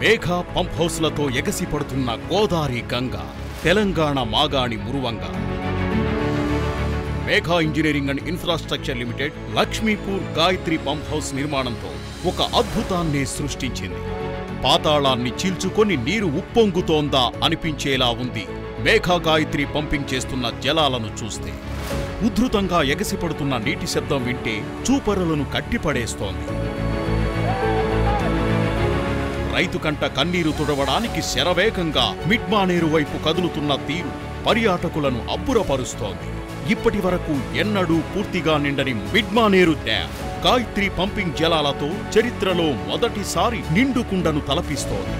Megha pump హౌస్లతో ఎగసిపడుతున్న గోదావరి గంగ తెలంగాణ మాగాణి మురువంగా. Megha engineering and infrastructure limited Lakshmipur Gayatri pump house నిర్మాణంతో ఒక అద్భుతాన్ని సృష్టించింది. పాతాళాన్ని చీల్చుకొని నీరు ఉప్పొంగుతోందా అనిపించేలా ఉంది మేఘా గాయత్రి పంపింగ్ చేస్తున్న జలాలను చూస్తే. ఉద్ధృతంగా ఎగసిపడుతున్న నీటి శబ్దం వింటే చూపరులను కట్టిపడేస్తోంది. రైతు కంట కన్నీరు తుడవడానికి శరవేగంగా మిడ్మానేరు వైపు కదులుతున్న తీరు పర్యాటకులను అబ్బురపరుస్తోంది. ఇప్పటి వరకు ఎన్నడూ పూర్తిగా నిండని మిడ్మానేరు డ్యామ్ గాయత్రి పంపింగ్ జలాలతో చరిత్రలో మొదటిసారి నిండుకుండను తలపిస్తోంది.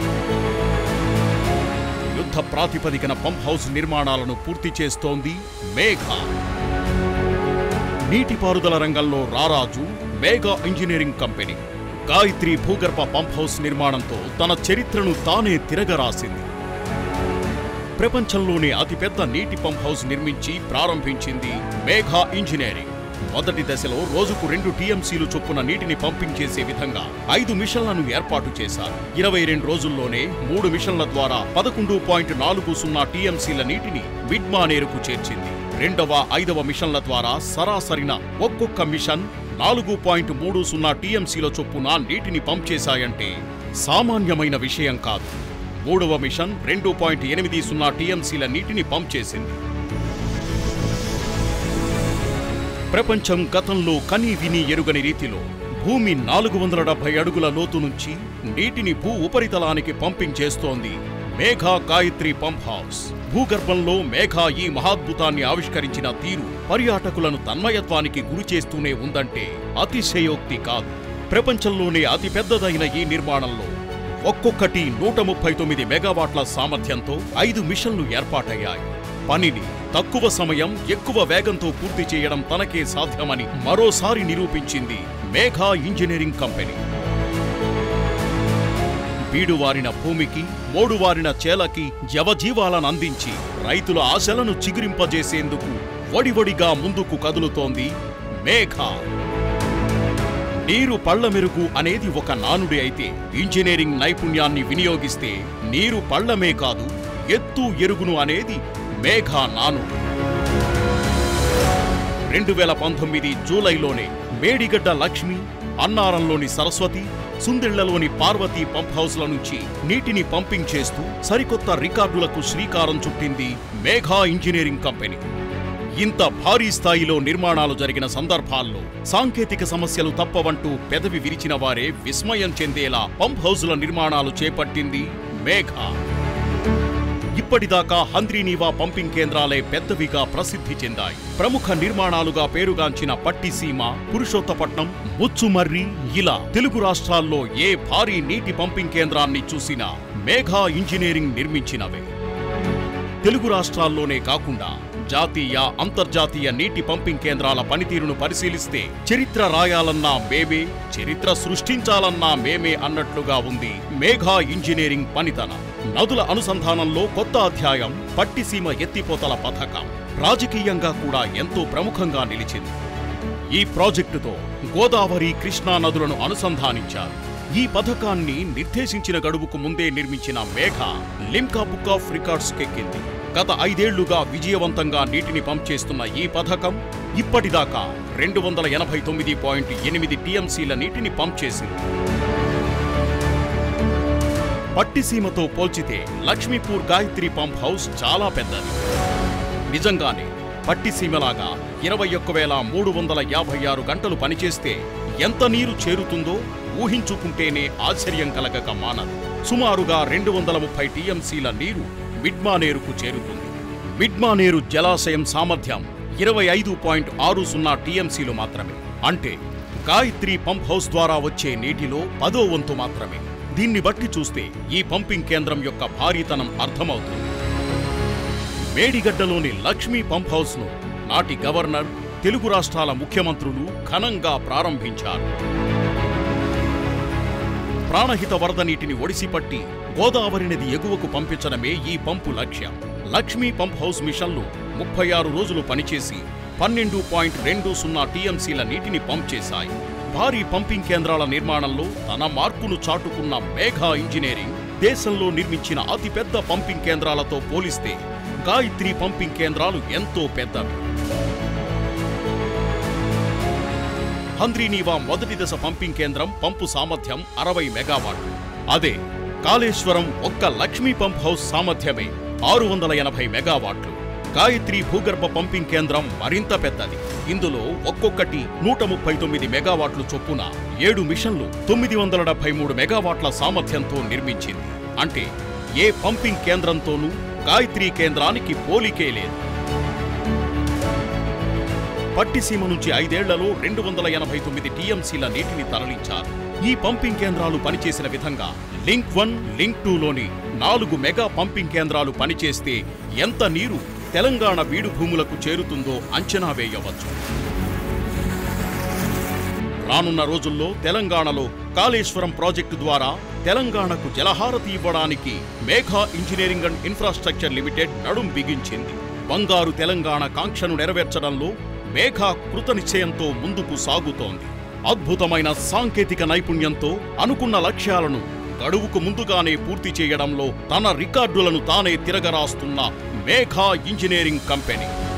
యుద్ధ ప్రాతిపదికన పంప్ హౌస్ నిర్మాణాలను పూర్తి చేస్తోంది మేఘా. నీటిపారుదల రంగంలో రారాజు మేఘా ఇంజనీరింగ్ కంపెనీ. గాయత్రి భూగర్భ పంప్ హౌస్ నిర్మాణంతో తన చరిత్రను తానే తిరగరాసింది. ప్రపంచంలోనే అతిపెద్ద నీటి పంప్ హౌస్ నిర్మించి ప్రారంభించింది మేఘా ఇంజనీరింగ్. మొదటి దశలో రోజుకు 2 టీఎంసీలు చొప్పున నీటిని పంపింగ్ చేసే విధంగా 5 మిషన్లను ఏర్పాటు చేశారు. 22 రోజుల్లోనే 3 మిషన్ల ద్వారా 11.40 టీఎంసీల నీటిని మిడ్మానేరుకు చేర్చింది. రెండవ, 5వ మిషన్ల ద్వారా సరాసరిన ఒక్కొక్క మిషన్ 4.30 టీఎంసీల చొప్పున నీటిని పంప్ చేశాయంటే సామాన్యమైన విషయం కాదు. 3వ మిషన్ 2.80 టీఎంసీల నీటిని పంప్ చేసింది. ప్రపంచం గతంలో కనీ విని ఎరుగని రీతిలో భూమి 470 అడుగుల లోతు నుంచి నీటిని భూ ఉపరితలానికి పంపింగ్ చేస్తోంది మేఘా గాయత్రి పంప్ హౌస్. భూగర్భంలో మేఘా ఈ మహాద్భుతాన్ని ఆవిష్కరించిన తీరు పర్యాటకులను తన్మయత్వానికి గురిచేస్తూనే ఉందంటే అతిశయోక్తి కాదు. ప్రపంచంలోనే అతిపెద్దదైన ఈ నిర్మాణంలో ఒక్కొక్కటి 139 మెగావాట్ల సామర్థ్యంతో 5 మిషన్లు ఏర్పాటయ్యాయి. పనిని తక్కువ సమయం ఎక్కువ వేగంతో పూర్తి చేయడం తనకే సాధ్యమని మరోసారి నిరూపించింది మేఘా ఇంజనీరింగ్ కంపెనీ. బీడువారిన భూమికి, మోడువారిన చేలకి జవజీవాలనందించి రైతుల ఆశలను చిగురింపజేసేందుకు వడివడిగా ముందుకు కదులుతోంది మేఘా. నీరు పళ్లమెరుగు అనేది ఒక నానుడి అయితే, ఇంజనీరింగ్ నైపుణ్యాన్ని వినియోగిస్తే నీరు పళ్లమే కాదు ఎత్తు ఎరుగును అనేది మేఘా నానుడు. 2019 జూలైలోనే మేడిగడ్డ లక్ష్మి, అన్నారంలోని సరస్వతి, సుందిళ్లలోని పార్వతీ పంప్ హౌస్ల నుంచి నీటిని పంపింగ్ చేస్తూ సరికొత్త రికార్డులకు శ్రీకారం చుట్టింది మేఘా ఇంజనీరింగ్ కంపెనీ. ఇంత భారీ స్థాయిలో నిర్మాణాలు జరిగిన సందర్భాల్లో సాంకేతిక సమస్యలు తప్పవంటూ పెదవి విరిచిన వారే విస్మయం చెందేలా పంప్ హౌజుల నిర్మాణాలు చేపట్టింది మేఘా. ఇప్పటిదాకా హంద్రీనీవా పంపింగ్ కేంద్రాలే పెద్దవిగా ప్రసిద్ధి చెందాయి. ప్రముఖ నిర్మాణాలుగా పేరుగాంచిన పట్టిసీమ, పురుషోత్తపట్నం, ముచ్చుమర్రి ఇలా తెలుగు రాష్ట్రాల్లో ఏ భారీ నీటి పంపింగ్ కేంద్రాన్ని చూసినా మేఘా ఇంజనీరింగ్ నిర్మించినవే. తెలుగు రాష్ట్రాల్లోనే కాకుండా జాతీయ, అంతర్జాతీయ నీటి పంపింగ్ కేంద్రాల పనితీరును పరిశీలిస్తే చరిత్ర రాయాలన్నా మేమే, చరిత్ర సృష్టించాలన్నా మేమే అన్నట్లుగా ఉంది మేఘా ఇంజనీరింగ్ పనితనం. నదుల అనుసంధానంలో కొత్త అధ్యాయం పట్టిసీమ ఎత్తిపోతల పథకం రాజకీయంగా కూడా ఎంతో ప్రముఖంగా నిలిచింది. ఈ ప్రాజెక్టుతో గోదావరి, కృష్ణా నదులను అనుసంధానించారు. ఈ పథకాన్ని నిర్దేశించిన గడువుకు ముందే నిర్మించిన Megha Limca book of records కెక్కింది. గత 5 ఏళ్లుగా విజయవంతంగా నీటిని పంప్ చేస్తున్న ఈ పథకం ఇప్పటిదాకా 289.8 టీఎంసీల నీటిని పంప్ చేసింది. పట్టిసీమతో పోల్చితే లక్ష్మీపూర్ గాయత్రి పంప్ హౌస్ చాలా పెద్దది. నిజంగానే పట్టిసీమలాగా 21,356 గంటలు పనిచేస్తే ఎంత నీరు చేరుతుందో ఊహించుకుంటేనే ఆశ్చర్యం కలగక మానదు. సుమారుగా 230 టీఎంసీల నీరు మిడ్మానేరుకు చేరుతుంది. మిడ్మానేరు జలాశయం సామర్థ్యం 25.60 టీఎంసీలు మాత్రమే. అంటే గాయత్రి పంప్ హౌస్ ద్వారా వచ్చే నీటిలో 10వ వంతు మాత్రమే. దీన్ని బట్టి చూస్తే ఈ పంపింగ్ కేంద్రం యొక్క భారీతనం అర్థమవుతుంది. మేడిగడ్డలోని లక్ష్మీ పంప్ హౌస్ను నాటి గవర్నర్, తెలుగు రాష్ట్రాల ముఖ్యమంత్రులు ఘనంగా ప్రారంభించారు. ప్రాణహిత వరద నీటిని ఒడిసిపట్టి గోదావరి నది ఎగువకు పంపించడమే ఈ పంపు లక్ష్యం. లక్ష్మీ పంప్ హౌస్ మిషన్లు 36 రోజులు పనిచేసి 12.20 టీఎంసీల నీటిని పంప్ చేశాయి. భారీ పంపింగ్ కేంద్రాల నిర్మాణంలో తన మార్కును చాటుకున్న మేఘా ఇంజనీరింగ్ దేశంలో నిర్మించిన అతిపెద్ద పంపింగ్ కేంద్రాలతో పోలిస్తే గాయత్రి పంపింగ్ కేంద్రాలు ఎంతో పెద్దవి. హంద్రీనీవా మొదటి దశ పంపింగ్ కేంద్రం పంపు సామర్థ్యం 60 మెగావాట్లు. అదే కాళేశ్వరం ఒక్క లక్ష్మీ పంప్ హౌస్ సామర్థ్యమే 680 మెగావాట్లు. గాయత్రి భూగర్భ పంపింగ్ కేంద్రం మరింత పెద్దది. ఇందులో ఒక్కొక్కటి 139 మెగావాట్లు చొప్పున 7 మిషన్లు 973 మెగావాట్ల సామర్థ్యంతో నిర్మించింది. అంటే ఏ పంపింగ్ కేంద్రంతోనూ గాయత్రి కేంద్రానికి పోలికే లేదు. పట్టిసీమ నుంచి 5 ఏళ్లలో 289 టీఎంసీల నీటిని తరలించారు. ఈ పంపింగ్ కేంద్రాలు పనిచేసిన విధంగా లింక్ 1, లింక్ 2లోని 4 మెగా పంపింగ్ కేంద్రాలు పనిచేస్తే ఎంత నీరు తెలంగాణ బీడు భూములకు చేరుతుందో అంచనా వేయవచ్చు. రానున్న రోజుల్లో తెలంగాణలో కాళేశ్వరం ప్రాజెక్టు ద్వారా తెలంగాణకు జలహారతి ఇవ్వడానికి Megha engineering and infrastructure limited నడుం బిగించింది. బంగారు తెలంగాణ కాంక్షను నెరవేర్చడంలో మేఘా కృతనిశ్చయంతో ముందుకు సాగుతోంది. అద్భుతమైన సాంకేతిక నైపుణ్యంతో అనుకున్న లక్ష్యాలను గడువుకు ముందుగానే పూర్తి చేయడంలో తన రికార్డులను తానే తిరగరాస్తున్న మేఘా ఇంజనీరింగ్ కంపెనీ.